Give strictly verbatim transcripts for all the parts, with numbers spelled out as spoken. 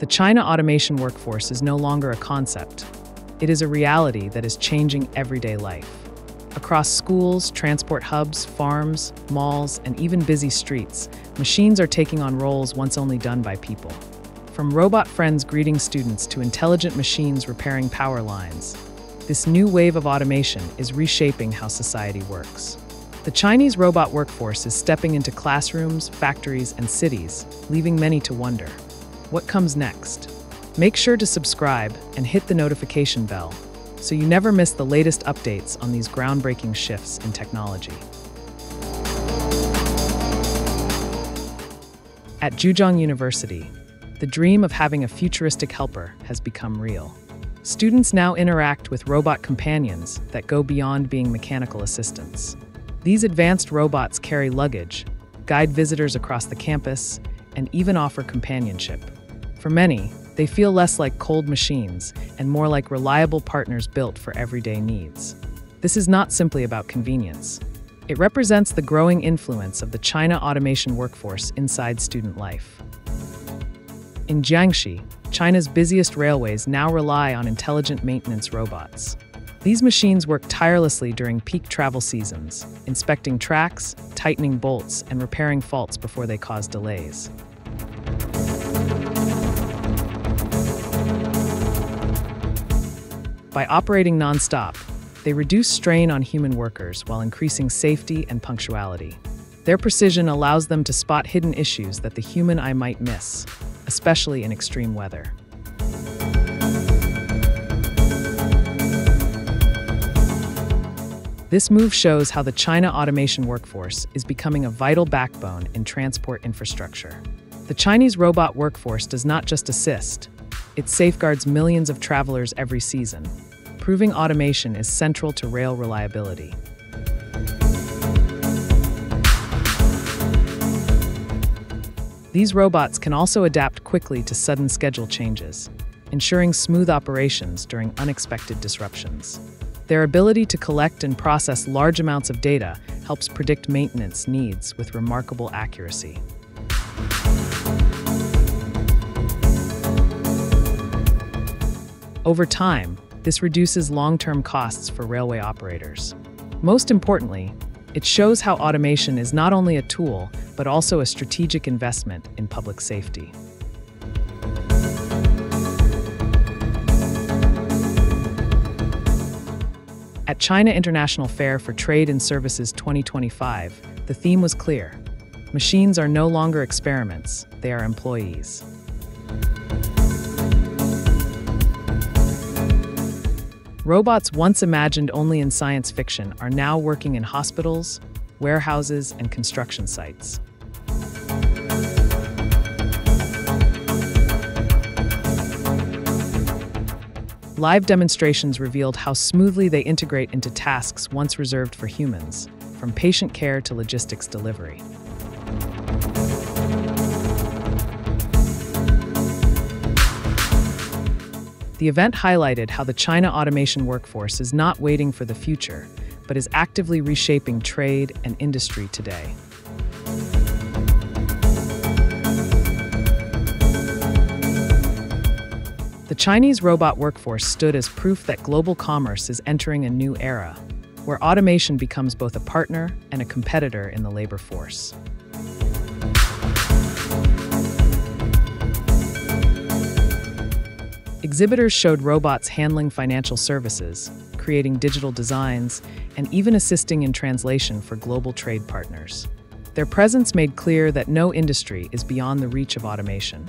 The China automation workforce is no longer a concept. It is a reality that is changing everyday life. Across schools, transport hubs, farms, malls, and even busy streets, machines are taking on roles once only done by people. From robot friends greeting students to intelligent machines repairing power lines, this new wave of automation is reshaping how society works. The Chinese robot workforce is stepping into classrooms, factories, and cities, leaving many to wonder, what comes next? Make sure to subscribe and hit the notification bell so you never miss the latest updates on these groundbreaking shifts in technology. At Zhejiang University, the dream of having a futuristic helper has become real. Students now interact with robot companions that go beyond being mechanical assistants. These advanced robots carry luggage, guide visitors across the campus, and even offer companionship. For many, they feel less like cold machines and more like reliable partners built for everyday needs. This is not simply about convenience. It represents the growing influence of the China automation workforce inside student life. In Jiangxi, China's busiest railways now rely on intelligent maintenance robots. These machines work tirelessly during peak travel seasons, inspecting tracks, tightening bolts, and repairing faults before they cause delays. By operating non-stop, they reduce strain on human workers while increasing safety and punctuality. Their precision allows them to spot hidden issues that the human eye might miss, especially in extreme weather. This move shows how the China automation workforce is becoming a vital backbone in transport infrastructure. The Chinese robot workforce does not just assist, it safeguards millions of travelers every season, proving automation is central to rail reliability. These robots can also adapt quickly to sudden schedule changes, ensuring smooth operations during unexpected disruptions. Their ability to collect and process large amounts of data helps predict maintenance needs with remarkable accuracy. Over time, this reduces long-term costs for railway operators. Most importantly, it shows how automation is not only a tool, but also a strategic investment in public safety. At China International Fair for Trade and Services twenty twenty-five, the theme was clear. Machines are no longer experiments, they are employees. Robots once imagined only in science fiction are now working in hospitals, warehouses, and construction sites. Live demonstrations revealed how smoothly they integrate into tasks once reserved for humans, from patient care to logistics delivery. The event highlighted how the China automation workforce is not waiting for the future, but is actively reshaping trade and industry today. The Chinese robot workforce stood as proof that global commerce is entering a new era, where automation becomes both a partner and a competitor in the labor force. Exhibitors showed robots handling financial services, creating digital designs, and even assisting in translation for global trade partners. Their presence made clear that no industry is beyond the reach of automation.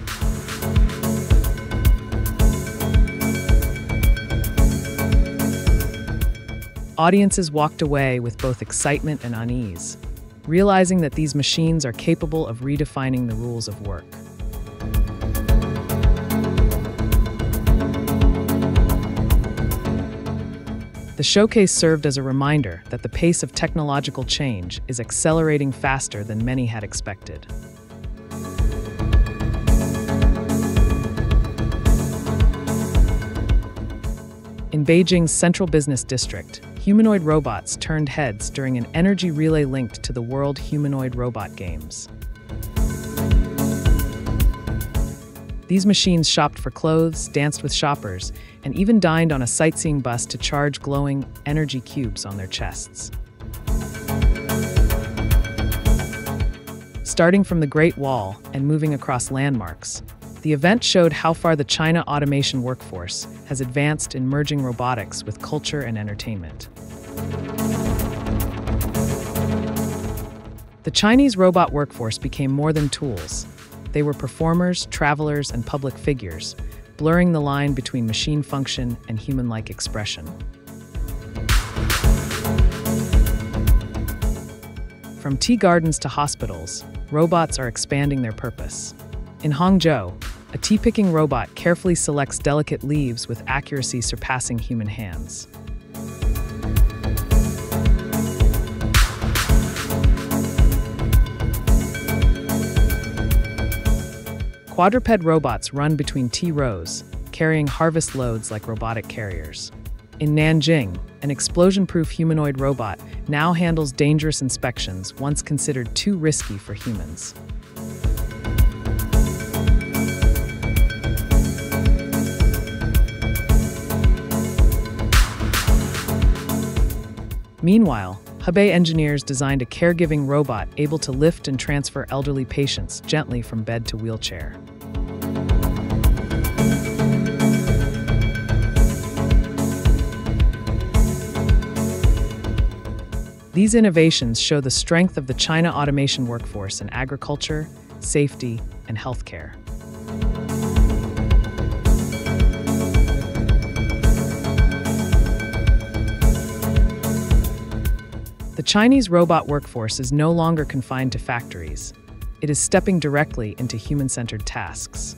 Audiences walked away with both excitement and unease, realizing that these machines are capable of redefining the rules of work. The showcase served as a reminder that the pace of technological change is accelerating faster than many had expected. In Beijing's central business district, humanoid robots turned heads during an energy relay linked to the World Humanoid Robot Games. These machines shopped for clothes, danced with shoppers, and even dined on a sightseeing bus to charge glowing energy cubes on their chests. Starting from the Great Wall and moving across landmarks, the event showed how far the China automation workforce has advanced in merging robotics with culture and entertainment. The Chinese robot workforce became more than tools. They were performers, travelers, and public figures, blurring the line between machine function and human-like expression. From tea gardens to hospitals, robots are expanding their purpose. In Hangzhou, a tea-picking robot carefully selects delicate leaves with accuracy surpassing human hands. Quadruped robots run between tea rows, carrying harvest loads like robotic carriers. In Nanjing, an explosion-proof humanoid robot now handles dangerous inspections once considered too risky for humans. Meanwhile, Hebei engineers designed a caregiving robot able to lift and transfer elderly patients gently from bed to wheelchair. These innovations show the strength of the China automation workforce in agriculture, safety, and healthcare. The Chinese robot workforce is no longer confined to factories. It is stepping directly into human-centered tasks.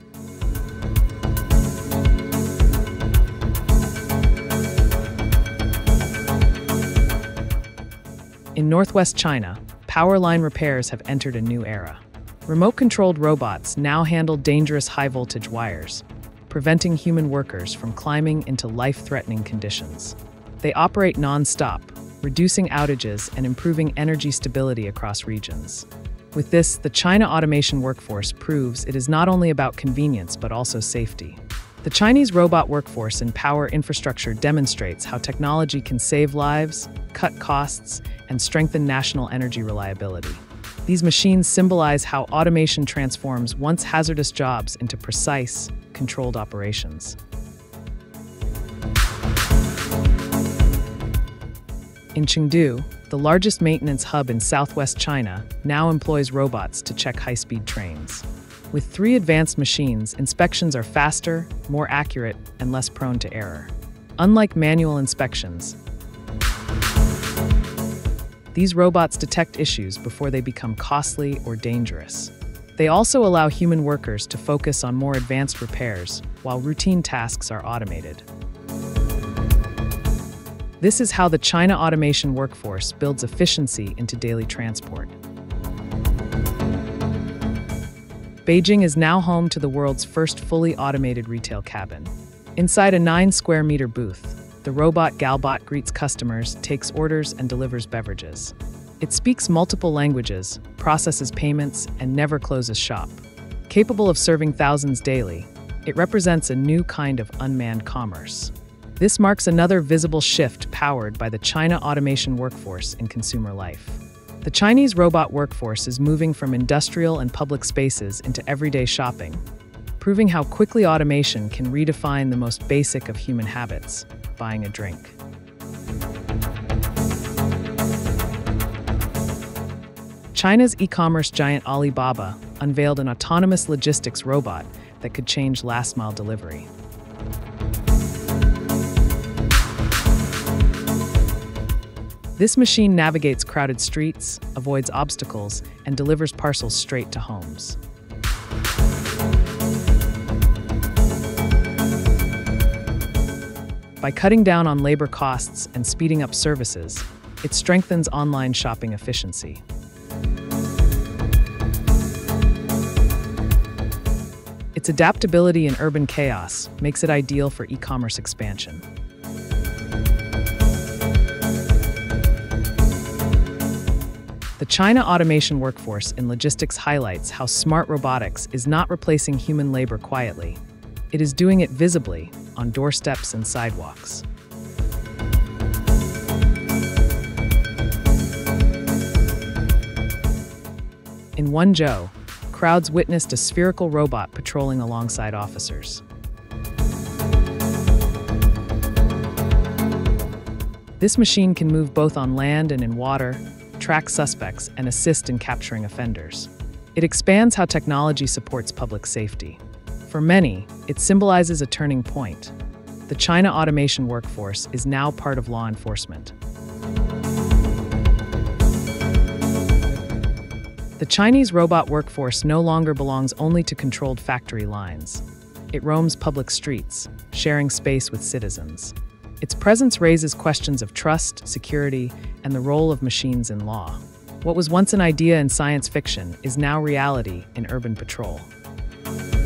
In northwest China, power line repairs have entered a new era. Remote-controlled robots now handle dangerous high-voltage wires, preventing human workers from climbing into life-threatening conditions. They operate non-stop, reducing outages and improving energy stability across regions. With this, the China automation workforce proves it is not only about convenience but also safety. The Chinese robot workforce in power infrastructure demonstrates how technology can save lives, cut costs, and strengthen national energy reliability. These machines symbolize how automation transforms once hazardous jobs into precise, controlled operations. In Chengdu, the largest maintenance hub in southwest China, now employs robots to check high-speed trains. With three advanced machines, inspections are faster, more accurate, and less prone to error. Unlike manual inspections, these robots detect issues before they become costly or dangerous. They also allow human workers to focus on more advanced repairs, while routine tasks are automated. This is how the China automation workforce builds efficiency into daily transport. Beijing is now home to the world's first fully automated retail cabin. Inside a nine square meter booth, the robot Galbot greets customers, takes orders, and delivers beverages. It speaks multiple languages, processes payments, and never closes shop. Capable of serving thousands daily, it represents a new kind of unmanned commerce. This marks another visible shift powered by the China automation workforce in consumer life. The Chinese robot workforce is moving from industrial and public spaces into everyday shopping, proving how quickly automation can redefine the most basic of human habits, buying a drink. China's e-commerce giant Alibaba unveiled an autonomous logistics robot that could change last-mile delivery. This machine navigates crowded streets, avoids obstacles, and delivers parcels straight to homes. By cutting down on labor costs and speeding up services, it strengthens online shopping efficiency. Its adaptability in urban chaos makes it ideal for e-commerce expansion. The China automation workforce in logistics highlights how smart robotics is not replacing human labor quietly. It is doing it visibly, on doorsteps and sidewalks. In Wenzhou, crowds witnessed a spherical robot patrolling alongside officers. This machine can move both on land and in water, track suspects, and assist in capturing offenders. It expands how technology supports public safety. For many, it symbolizes a turning point. The China automation workforce is now part of law enforcement. The Chinese robot workforce no longer belongs only to controlled factory lines. It roams public streets, sharing space with citizens. Its presence raises questions of trust, security, and the role of machines in law. What was once an idea in science fiction is now reality in urban patrol.